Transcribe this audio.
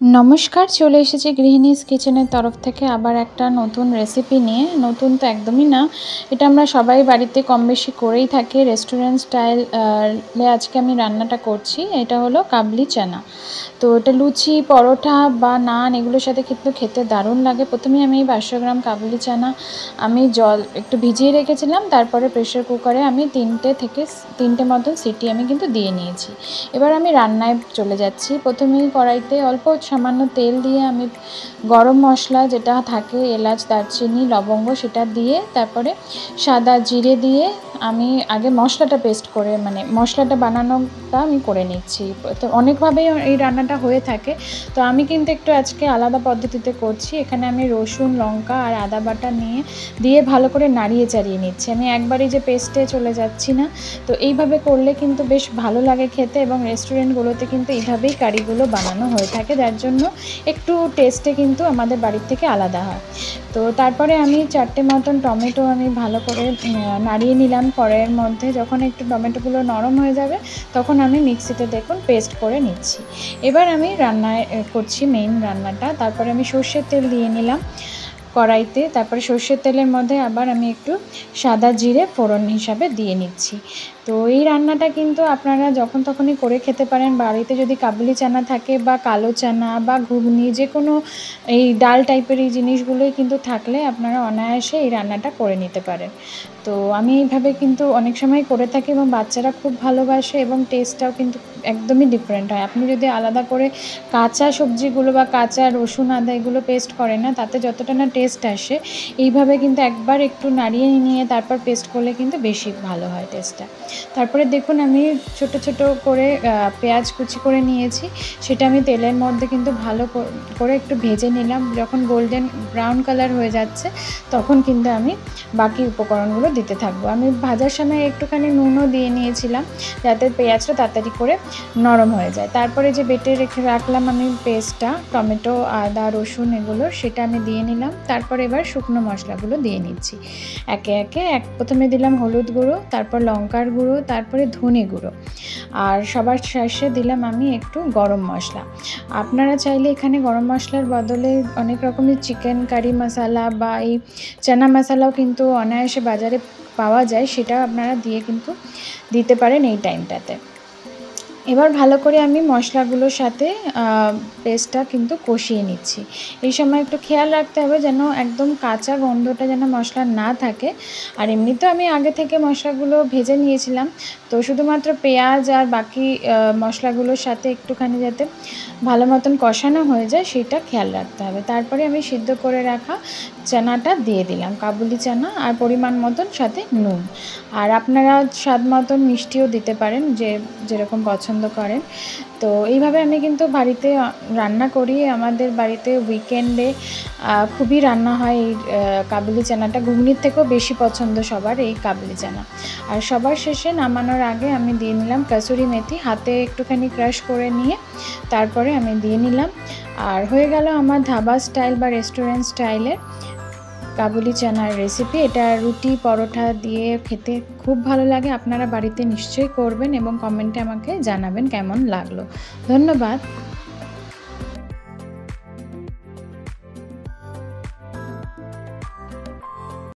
नमस्कार चले एसेছি গৃহিণীস কিচেনের तरफ থেকে আবার একটা নতুন রেসিপি নিয়ে। নতুন তো একদমই না, এটা আমরা সবাই বাড়িতে কম বেশি করেই থাকি। রেস্টুরেন্ট স্টাইল আজকে আমি রান্নাটা করছি। এটা হলো কাবলি চানা। তো এটা লুচি, পরোটা বা নান এগুলোর সাথে কিন্তু খেতে দারুণ লাগে। প্রথমে আমি 500 গ্রাম কাবলি চানা আমি জল একটু ভিজিয়ে রেখেছিলাম, তারপরে প্রেসার কুকারে আমি 3টে মতন সিটি আমি কিন্তু দিয়ে নিয়েছি। এবার আমি রান্নায় চলে যাচ্ছি। প্রথমেই কড়াইতে অল্প সামান্য তেল দিয়ে আমি গরম মশলা যেটা থাকে এলাচ, দারচিনি, লবঙ্গ সেটা দিয়ে তারপরে সাদা জিরে দিয়ে আমি আগে মশলাটা পেস্ট করে মশলাটা বানানোটা আমি করে নিচ্ছি। তো অনেকভাবেই এই রান্নাটা হয়ে থাকে, তো আমি কিন্তু একটু আজকে আলাদা পদ্ধতিতে করছি। এখানে আমি রসুন, লঙ্কা আর আদা বাটা দিয়ে ভালো করে নাড়িয়ে চাড়িয়ে নিচ্ছি। আমি একবারই যে পেস্টে চলে যাচ্ছি না। তো এইভাবে করলে কিন্তু বেশ ভালো লাগে খেতে, এবং রেস্টুরেন্টগুলোতে কিন্তু এইভাবেই কারিগুলো বানানো হয়ে থাকে, যার জন্য একটু টেস্টে কিন্তু আমাদের বাড়ির থেকে আলাদা হয়। তো তারপরে আমি 4টে মতন টমেটো আমি ভালো করে নাড়িয়ে নিলাম কড়াইয়ের মধ্যে। যখন একটু টমেটোগুলো নরম হয়ে যাবে তখন আমি মিক্সিতে দেখুন পেস্ট করে নিচ্ছি। এবার আমি রান্নায় করছি মেইন রান্নাটা। তারপরে আমি সর্ষের তেল দিয়ে নিলাম কড়াইতে। তারপরে সর্ষের তেলের মধ্যে আবার আমি একটু সাদা জিরে ফোড়ন হিসাবে দিয়ে নিচ্ছি। তো এই রান্নাটা কিন্তু আপনারা যখন তখনই করে খেতে পারেন। বাড়িতে যদি কাবুলি চানা থাকে বা কালো চানা বা ঘুগনি, যে কোনো এই ডাল টাইপের এই জিনিসগুলোই কিন্তু থাকলে আপনারা অনায়াসে এই রান্নাটা করে নিতে পারেন। তো আমি এইভাবে কিন্তু অনেক সময় করে থাকি এবং বাচ্চারা খুব ভালোবাসে, এবং টেস্টটাও কিন্তু একদমই ডিফারেন্ট হয়। আপনি যদি আলাদা করে কাঁচা সবজিগুলো বা কাঁচা রসুন, আদা এগুলো পেস্ট করেন না, তাতে যতটা না টেস্ট আসে, এইভাবে কিন্তু একবার একটু নাড়িয়ে নিয়ে তারপর পেস্ট করলে কিন্তু বেশি ভালো হয় টেস্টটা। তারপরে দেখুন আমি ছোট ছোট করে পেঁয়াজ কুচি করে নিয়েছি, সেটা আমি তেলের মধ্যে কিন্তু ভালো করে একটু ভেজে নিলাম। যখন গোল্ডেন ব্রাউন কালার হয়ে যাচ্ছে তখন কিন্তু আমি বাকি উপকরণগুলো দিতে থাকবো। আমি ভাজার সময় একটুখানি নুনও দিয়ে নিয়েছিলাম, যাতে পেঁয়াজটা তাড়াতাড়ি করে নরম হয়ে যায়। তারপরে যে বেটে রাখলাম আমি পেস্টটা, টমেটো, আদা, রসুন এগুলো, সেটা আমি দিয়ে নিলাম। তারপর এবার শুকনো মশলাগুলো দিয়ে নিচ্ছি একে একে। প্রথমে দিলাম হলুদ গুঁড়ো, তারপর লঙ্কার গুঁড়ো, তারপরে ধনে গুঁড়ো, আর সবার শেষে দিলাম আমি একটু গরম মশলা। আপনারা চাইলে এখানে গরম মশলার বদলে অনেক রকমের চিকেন কারি মশলা বা এই চানা মশলাও কিন্তু অনায়াসে বাজারে পাওয়া যায়, সেটা আপনারা দিয়ে কিন্তু দিতে পারেন এই টাইমটাতে। এবার ভালো করে আমি মশলাগুলোর সাথে পেস্টটা কিন্তু কষিয়ে নিচ্ছি। এই সময় একটু খেয়াল রাখতে হবে যেন একদম কাঁচা গন্ধটা যেন মশলার না থাকে। আর এমনিতেও আমি আগে থেকে মশলাগুলো ভেজে নিয়েছিলাম, তো শুধুমাত্র পেঁয়াজ আর বাকি মশলাগুলোর সাথে একটুখানি যাতে ভালো মতন কষানো হয়ে যায় সেটা খেয়াল রাখতে হবে। তারপরে আমি সিদ্ধ করে রাখা চানাটা দিয়ে দিলাম, কাবুলি চানা, আর পরিমাণ মতন সাথে নুন। আর আপনারা স্বাদ মতন মিষ্টিও দিতে পারেন, যেরকম পছন্দ করেন। তো এইভাবে আমি কিন্তু বাড়িতে রান্না করি। আমাদের বাড়িতে উইকেন্ডে খুবই রান্না হয় এই কাবুলি চানাটা। ঘুগনির থেকেও বেশি পছন্দ সবার এই কাবুলি চানা। আর সবার শেষে নামানোর আগে আমি দিয়ে নিলাম কাসুরি মেথি, হাতে একটুখানি ক্রাশ করে নিয়ে তারপরে আমি দিয়ে নিলাম। আর হয়ে গেল আমার ধাবা স্টাইল বা রেস্টুরেন্ট স্টাইলের কাবুলি চানার রেসিপি। এটা রুটি, পরোটা দিয়ে খেতে খুব ভালো লাগে। আপনারা বাড়িতে নিশ্চয়ই করবেন এবং কমেন্টে আমাকে জানাবেন কেমন লাগলো। ধন্যবাদ।